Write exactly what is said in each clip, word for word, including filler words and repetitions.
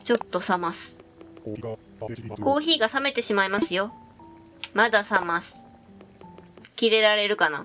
ちょっと冷ます。コーヒーが冷めてしまいますよ。まだ冷ます。切れられるかな？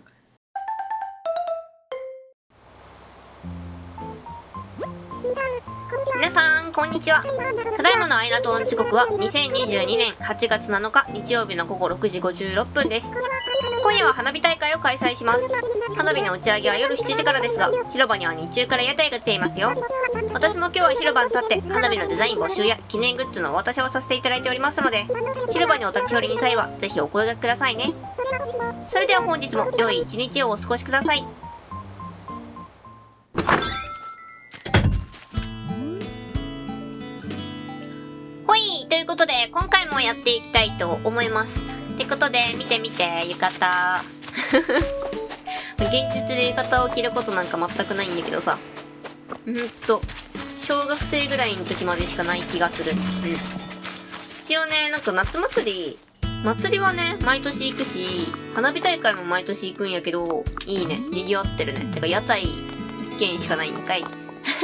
皆さん、こんにちは。ただいまのアイナトーン時刻はにせんにじゅうにねんはちがつなのか日曜日のごごろくじごじゅうろっぷんです。今夜は花火大会を開催します。花火の打ち上げは夜しちじからですが、広場には日中から屋台が出ていますよ。私も今日は広場に立って花火のデザイン募集や記念グッズのお渡しをさせていただいておりますので、広場にお立ち寄りに際はぜひお声掛けくださいね。それでは本日も良い一日をお過ごしください。ほい、ということで今回もやっていきたいと思います。ってことで見て見て、浴衣現実で浴衣を着ることなんか全くないんだけどさ、うんと小学生ぐらいの時までしかない気がする。うん、一応ね、なんか夏祭り祭りはね毎年行くし、花火大会も毎年行くんやけど、いいね、賑わってるね。てか屋台一軒しかないんかいこ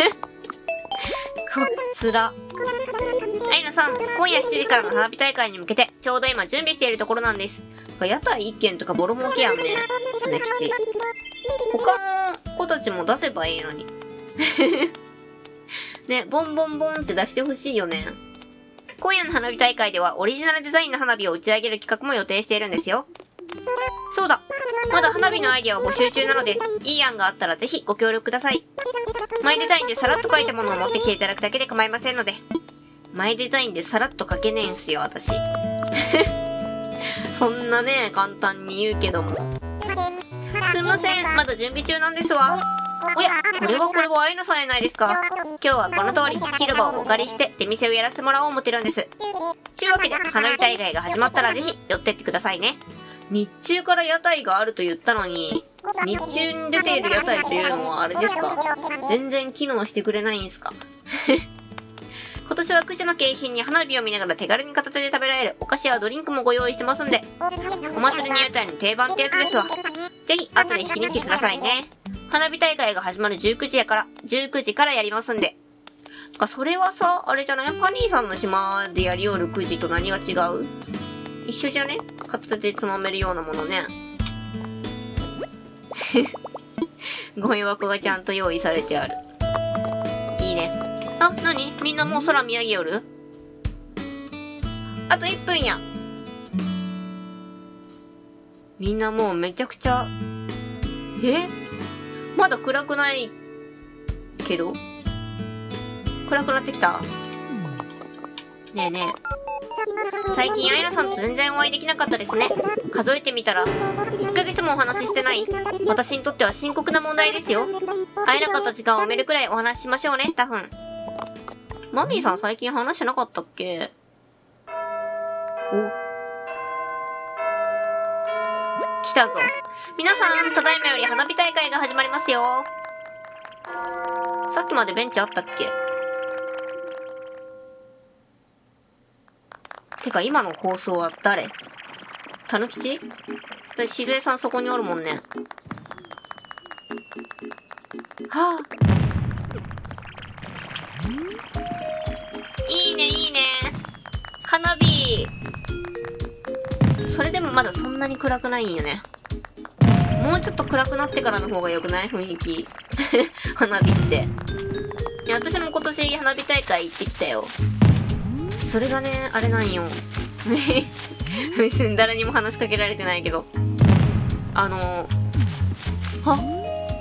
つら。アイナさん、今夜しちじからの花火大会に向けてちょうど今準備しているところなんです。屋台一軒とかボロ儲けやんね、常吉。他の子たちも出せばいいのにね、ボンボンボンって出してほしいよね。今夜の花火大会ではオリジナルデザインの花火を打ち上げる企画も予定しているんですよ。そうだ、まだ花火のアイデアを募集中なので、いい案があったらぜひご協力ください。マイデザインでさらっと描いたものを持ってきていただくだけで構いませんので。マイデザインでさらっと描けねえんすよ、私そんなね、簡単に言うけども。すいません、まだ準備中なんですわ。おや、これはこれはアイナさんやないですか。今日はこの通り広場をお借りして出店をやらせてもらおう思ってるんです。ちゅうわけで花火大会が始まったらぜひ寄ってってくださいね。日中から屋台があると言ったのに、日中に出ている屋台というのはあれですか？全然機能してくれないんすか今年はくじの景品に花火を見ながら手軽に片手で食べられるお菓子やドリンクもご用意してますんで、お祭りの屋台の定番ってやつですわ。ぜひ後で引きに来てくださいね。花火大会が始まるじゅうくじやから、じゅうくじからやりますんで。か、それはさ、あれじゃない？パニーさんの島でやりおるくじと何が違う？一緒じゃね？片手でつまめるようなものね。ゴミ箱がちゃんと用意されてある。いいね。あ、なに？みんなもう空見上げよる？あといっぷんや。みんなもうめちゃくちゃ、え？まだ暗くないけど？暗くなってきた？ねえねえ。最近アイナさんと全然お会いできなかったですね。数えてみたらいっかげつもお話ししてない。私にとっては深刻な問題ですよ。会えなかった時間を埋めるくらいお話ししましょうね、タフン。マミーさん最近話してなかったっけ？お。来たぞ。皆さん、ただいまより花火大会が始まりますよ。さっきまでベンチあったっけ？てか今の放送は誰？たぬきち？だってしずえさんそこにおるもんね。はぁ、いいねいいね。花火。それでもまだそんなに暗くないんよね。もうちょっと暗くなってからの方が良くない？雰囲気花火って。いや、私も今年花火大会行ってきたよ。それがね、あれなんよ別に誰にも話しかけられてないけど、あのはん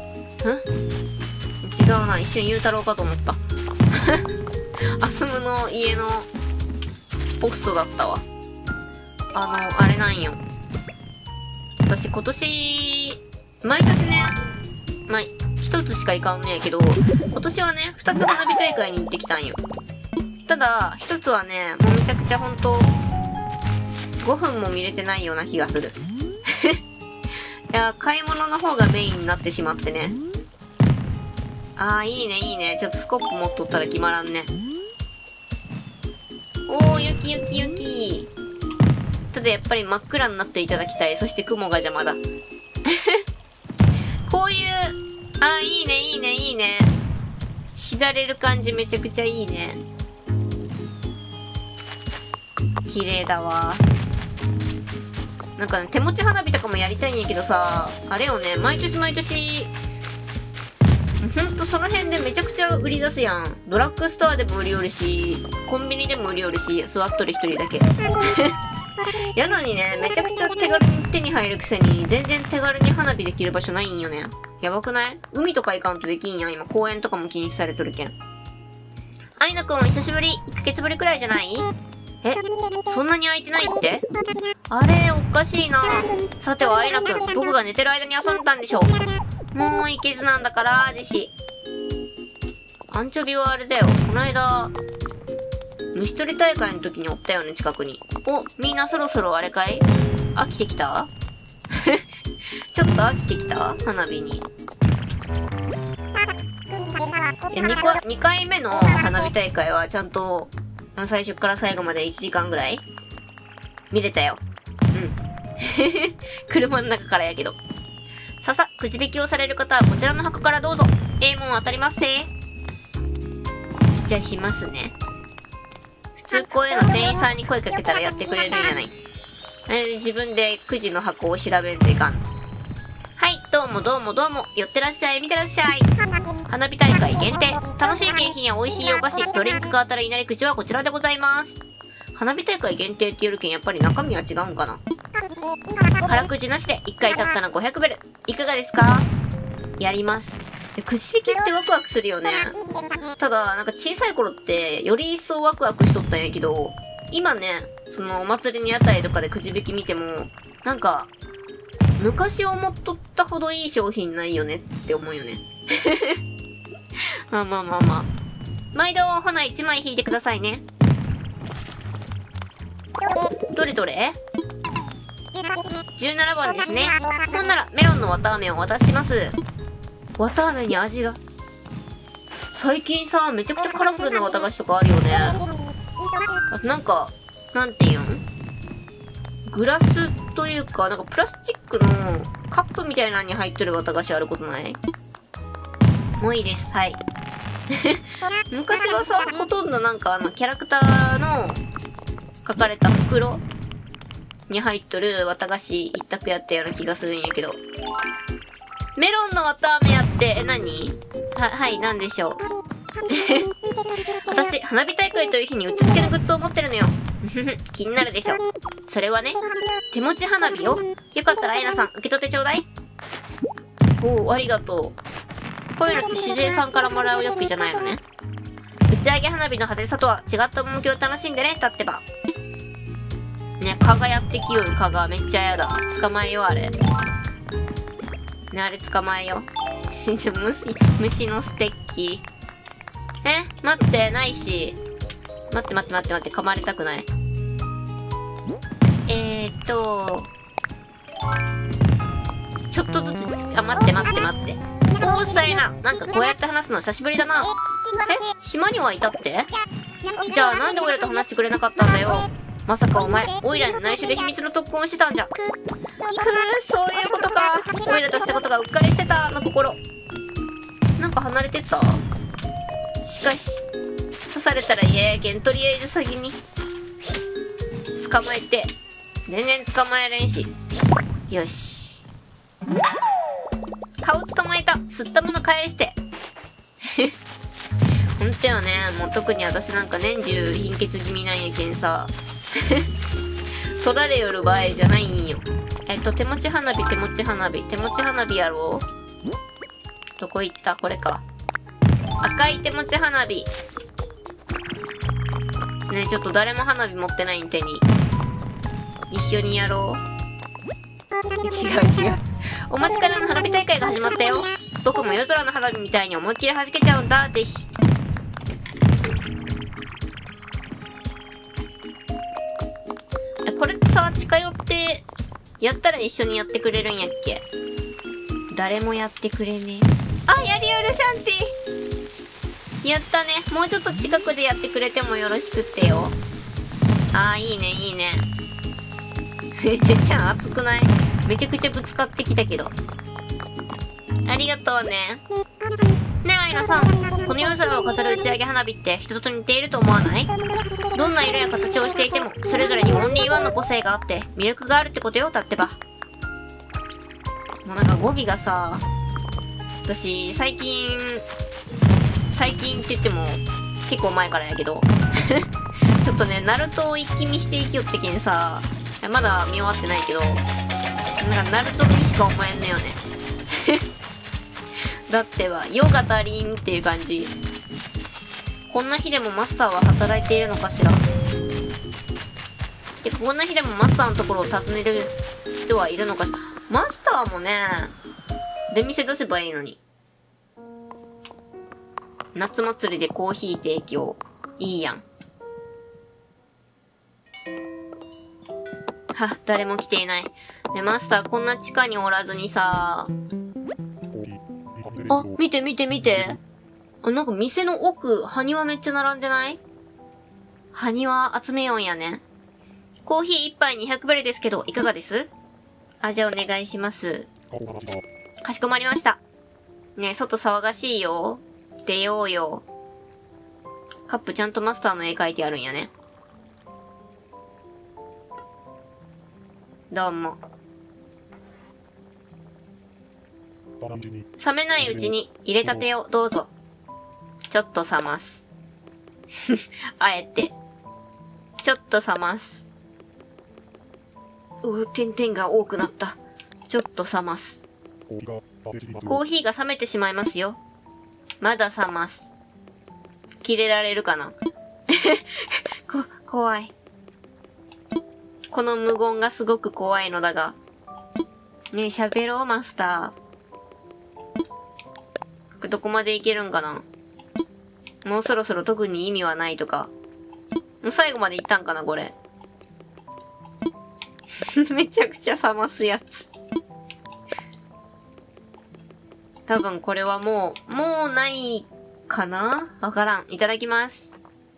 違うな、一瞬ゆうたろうかと思ったアスムの家のポストだったわ。あのあれなんよ、私今年毎年ね、まあ一つしか行かんねやけど、今年はね二つ花火大会に行ってきたんよ。ただ一つはね、もうめちゃくちゃほんとごふんも見れてないような気がするいや、買い物の方がメインになってしまってね。あー、いいねいいね。ちょっとスコップ持っとったら決まらんね。おー、雪雪雪。ただやっぱり真っ暗になっていただきたい。そして雲が邪魔だこういう、あー、いいねいいねいいね。しだれる感じめちゃくちゃいいね。 綺麗だわ。なんかね、手持ち花火とかもやりたいんやけどさ、あれよね、毎年毎年、ほんとその辺でめちゃくちゃ売り出すやん。ドラッグストアでも売りよるし、コンビニでも売りよるし、座っとる一人だけ。やのにね、めちゃくちゃ手軽に手に入るくせに、全然手軽に花火できる場所ないんよね。やばくない？海とか行かんとできんやん。今公園とかも禁止されとるけん。有野くんお久しぶり。いっかげつぶりくらいじゃない？え、そんなに空いてないって？あれ、おかしいな。さてはアイナくん、僕が寝てる間に遊んでたんでしょ。もういけずなんだから、でし。アンチョビはあれだよ。この間、虫取り大会の時におったよね、近くに。お、みんなそろそろあれかい？飽きてきた？ちょっと飽きてきた？花火に。にかいめの花火大会はちゃんと、最初から最後までいちじかんぐらい見れたよ。うん。車の中からやけど。ささ、くじ引きをされる方はこちらの箱からどうぞ。ええもん当たりますせ。じゃあしますね。普通こういうの店員さんに声かけたらやってくれるんじゃない。えー、自分でくじの箱を調べんといかん。はい、どうもどうもどうも。寄ってらっしゃい、見てらっしゃい。花火大会限定。楽しい景品や美味しいお菓子、ドリンクが当たるいなりくじはこちらでございます。花火大会限定って言うけんやっぱり中身は違うんかな。空くじなしでいっかいたったらごひゃくベル。いかがですか？やります。くじ引きってワクワクするよね。ただ、なんか小さい頃ってより一層ワクワクしとったんやけど、今ね、そのお祭りに屋台とかでくじ引き見ても、なんか、昔思っとったほどいい商品ないよねって思うよね。まあまあまあまあ。毎度、ほないちまい引いてくださいね。どれどれ ?じゅうなな 番ですね。ほんならメロンの綿飴をお渡しします。綿飴に味が。最近さ、めちゃくちゃカラフルな綿菓子とかあるよね。あとなんか、なんていうんグラスというか、なんかプラスチックのカップみたいなのに入ってる綿菓子あることない？もういいです。はい。昔はさ、ほとんどなんかあのキャラクターの書かれた袋に入っとる綿菓子一択やったような気がするんやけど。メロンの綿飴やって、え、何？は、はい、なんでしょう。私、花火大会という日にうってつけのグッズを持ってるのよ。気になるでしょ。それはね、手持ち花火よ。よかったらアイナさん、受け取ってちょうだい。おお、ありがとう。こういうのってしじえさんからもらうわけじゃないのね。打ち上げ花火の派手さとは違った趣を楽しんでね、立ってば。ね、蚊がやってきよる蚊がめっちゃやだ。捕まえよう、あれ。ね、あれ捕まえよう。虫、虫のステッキ。え、待って、ないし。待って待って待って待って、噛まれたくない。えーっと、ちょっとずつ、あ、待って待って待って。おー、さえな。なんかこうやって話すの久しぶりだな。え、島にはいたって？じゃあなんでオイラと話してくれなかったんだよ。まさかお前、オイラに内緒で秘密の特訓をしてたんじゃ。くー、そういうことか。オイラとしたことがうっかりしてた、の心。なんか離れてった？しかし、刺されたら嫌やけん、とりあえず先に。捕まえて。全然捕まえれんし。よし。顔捕まえた。吸ったもの返して。ほんとよね。もう特に私なんか年中貧血気味なんやけんさ。取られよる場合じゃないんよ。えっと、手持ち花火、手持ち花火。手持ち花火やろう？どこ行った？これか。赤い手持ち花火。ねえ、ちょっと誰も花火持ってないん手に。一緒にやろう。違う違う。お待ちかねの花火大会が始まったよ。僕も夜空の花火みたいに思いっきり弾けちゃうんだ、でし。え、これさ、近寄って、やったら一緒にやってくれるんやっけ？誰もやってくれねえ。あ、やりよる、シャンティ。やったね。もうちょっと近くでやってくれてもよろしくってよ。あー、いいね、いいね。めちゃくちゃ熱くない？めちゃくちゃぶつかってきたけど。ありがとうね。 ねえ、アイナさん。この夜空を飾る打ち上げ花火って人と似ていると思わない？どんな色や形をしていても、それぞれにオンリーワンの個性があって、魅力があるってことよ、だってば。もうなんか語尾がさ、私、最近、最近って言っても、結構前からやけど、ちょっとね、ナルトを一気見していきよってけんさ、まだ見終わってないけど、なんかナルトにしか思えんのよね。だってば、よがたりんっていう感じ。こんな日でもマスターは働いているのかしら。で、こんな日でもマスターのところを訪ねる人はいるのかしら。マスターもね、出店出せばいいのに。夏祭りでコーヒー提供。いいやん。は、誰も来ていない。で、マスターこんな地下におらずにさ。あ、見て見て見て。あ、なんか店の奥、埴輪めっちゃ並んでない？埴輪集めようんやね。コーヒー一杯にひゃくベリですけど、いかがです？あ、じゃあお願いします。かしこまりました。ねえ、外騒がしいよ。出ようよ。カップちゃんとマスターの絵描いてあるんやね。どうも。冷めないうちに入れたてをどうぞ。ちょっと冷ます。あえて。ちょっと冷ます。うー、点々が多くなった。ちょっと冷ます。コーヒーが冷めてしまいますよ。まだ冷ます。切れられるかなこ、怖い。この無言がすごく怖いのだが。ねえ、喋ろう、マスター。どこまでいけるんかな？もうそろそろ特に意味はないとか。もう最後まで行ったんかな、これ。めちゃくちゃ冷ますやつ。多分これはもう、もうないかな？わからん。いただきます。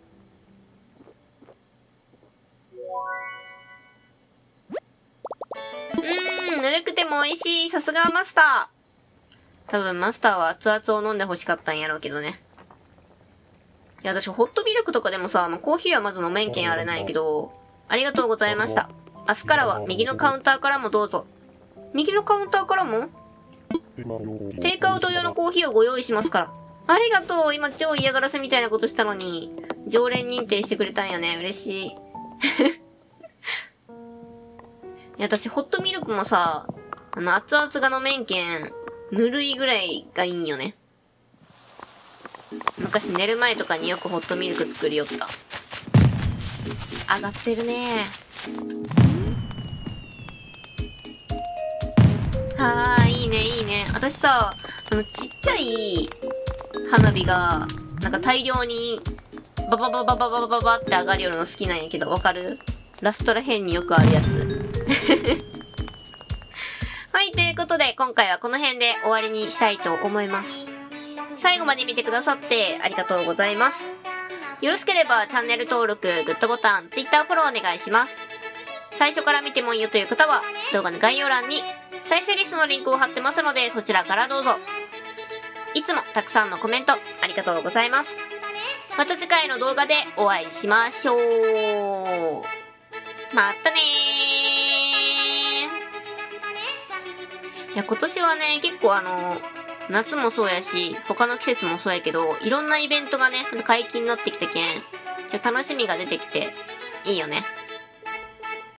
うーん、ぬるくても美味しい。さすがマスター。多分マスターは熱々を飲んで欲しかったんやろうけどね。いや、私ホットミルクとかでもさ、まあ、コーヒーはまず飲めんけんあれないけど、ありがとうございました。明日からは右のカウンターからもどうぞ。右のカウンターからも？テイクアウト用のコーヒーをご用意しますから。ありがとう。今超嫌がらせみたいなことしたのに、常連認定してくれたんよね。嬉しい。いや、私ホットミルクもさ、あの、熱々が飲めんけん、ぬるいぐらいがいいんよね。昔寝る前とかによくホットミルク作りよった。上がってるね。はーい、いいね、いいね。私さ、あの、ちっちゃい花火が、なんか大量に、バババババババババって上がるようなの好きなんやけど、わかる？ラストらへんによくあるやつ。はい、ということで、今回はこの辺で終わりにしたいと思います。最後まで見てくださってありがとうございます。よろしければチャンネル登録、グッドボタン、Twitter フォローお願いします。最初から見てもいいよという方は、動画の概要欄に再生リストのリンクを貼ってますので、そちらからどうぞ。いつもたくさんのコメントありがとうございます。また次回の動画でお会いしましょう。またねー。いや、今年はね、結構あの、夏もそうやし、他の季節もそうやけど、いろんなイベントがね、解禁になってきたけん、ちょっと楽しみが出てきて、いいよね。